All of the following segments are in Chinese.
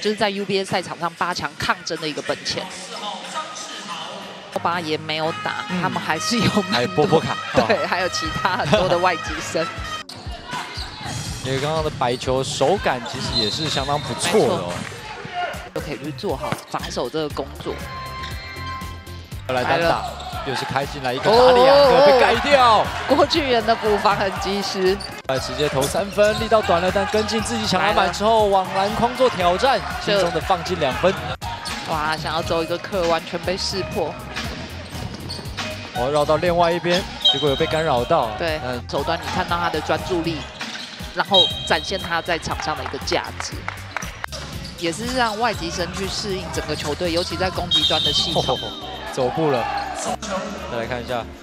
就是在 UBA 赛场上8强抗争的一个本钱。巴也没有打，他们还是有蛮多波波卡， 对，还有其他很多的外籍生。 因为刚刚的白球手感其实也是相当不错的哦， 就可以去做好防守这个工作。 来单打，又是开进来一个打2个被盖掉。 郭俊元的补防很及时， 直接投3分，力道短了，但跟进自己抢篮板之后往篮筐做挑战，轻松的放进2分。 哇，想要走一个客完全被识破。 绕到另外一边，结果有被干扰到。 对，手段你看到他的专注力，然后展现他在场上的一个价值，也是让外籍生去适应整个球队，尤其在攻击端的系统。 走步了，再来看一下，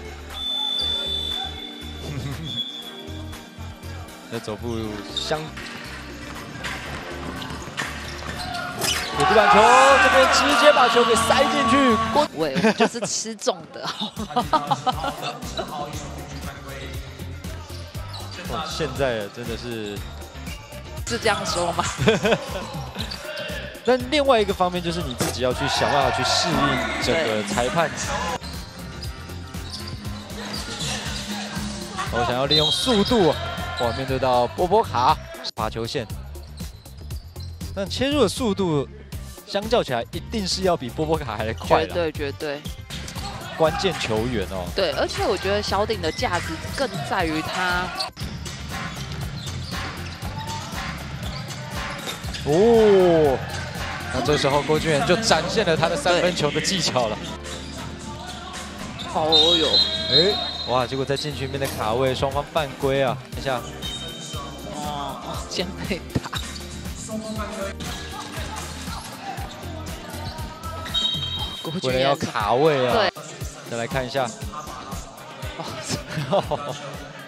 那走步有地板球，这边直接把球给塞进去。 喂，就是吃重的。 哇，现在真的是这样说吗？ 但另外一个方面就是你自己要去想办法去适应整个裁判。我想要利用速度，哇，面对到波波卡罚球线，但切入的速度。相较起来，一定是要比波波卡还快。 绝对。 关键球员哦。对， 而且我觉得小鼎的价值更在于他。 哦，那这时候郭俊元就展现了他的3分球的技巧了。 哦哟， 哇！结果在禁区边的卡位，双方犯规啊！看一下， 先被打。 为了要卡位啊， 对， 再来看一下，